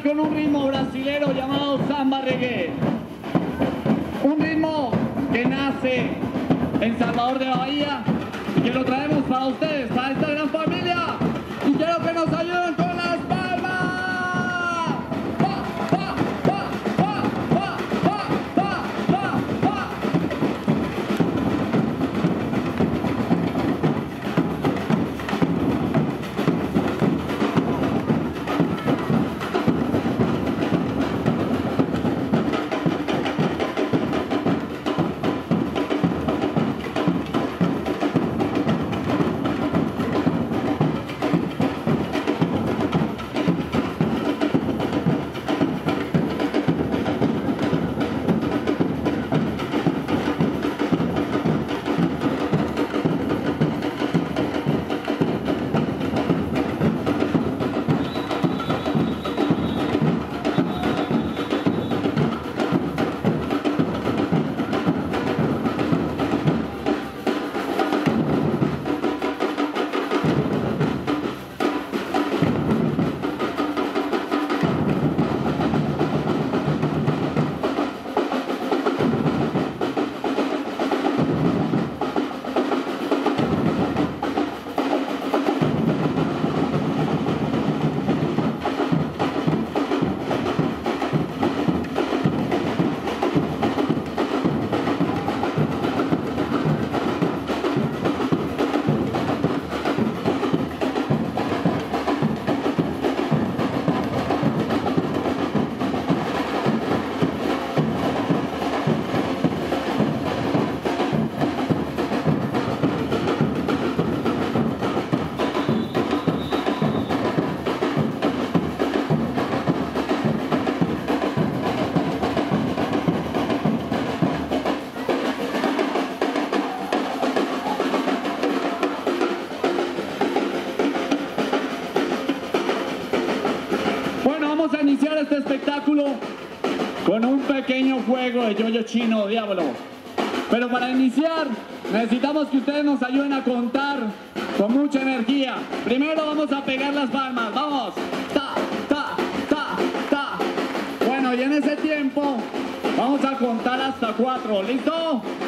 con un ritmo brasilero llamado samba reggae. Un ritmo que nace en Salvador de Bahía y que lo traemos para ustedes, para esta gran familia. Y quiero que nos ayuden con las palmas. ¡Pa, pa, pa, pa, pa, pa, pa, pa, pa! Vamos a iniciar este espectáculo con un pequeño juego de yo-yo chino, diablo. Pero para iniciar necesitamos que ustedes nos ayuden a contar con mucha energía. Primero vamos a pegar las palmas, vamos. Ta, ta, ta, ta. Bueno, y en ese tiempo vamos a contar hasta 4, ¿listo?